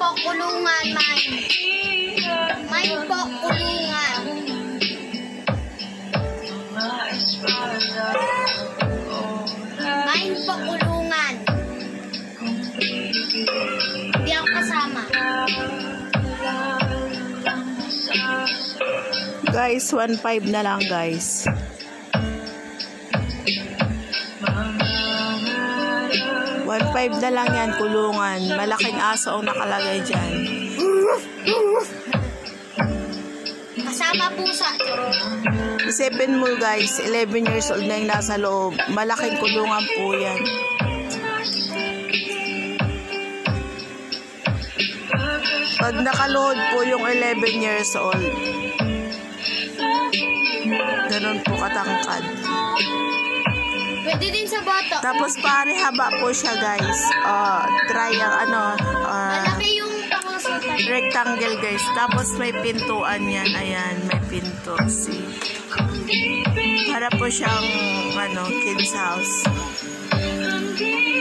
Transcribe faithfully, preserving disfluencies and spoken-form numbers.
po kulungan, mine. Mine po kulungan. Mine po kulungan. Hindi ako kasama. Guys, one five na lang guys. one five na lang yan, kulungan. Malaking aso ang nakalagay dyan. Kasama pusa. Isipin mo guys, eleven years old na yung nasa loob. Malaking kulungan po yan. Pag nakaluhod po yung eleven years old, ganun po katangkad. Pwede din sa bata. Tapos pare haba po siya guys. Uh, try ang ano. Uh, Malaki yung pangasutan. Rectangle guys. Tapos may pintuan yan. Ayan, may pinto. See? Para po siyang ano, kids house.